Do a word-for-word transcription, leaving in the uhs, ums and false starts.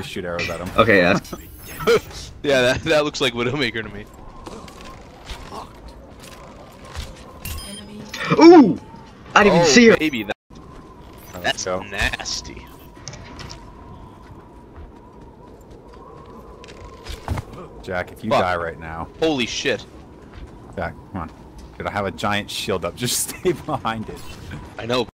just shoot arrows at him. Okay, yeah. Yeah, that, that looks like Widowmaker to me. Ooh! I didn't oh, even see her. Baby, that, Right, that's go. nasty. Jack, if you Fuck. die right now, Holy shit. Jack, come on. Dude, I have a giant shield up. Just stay behind it. I know.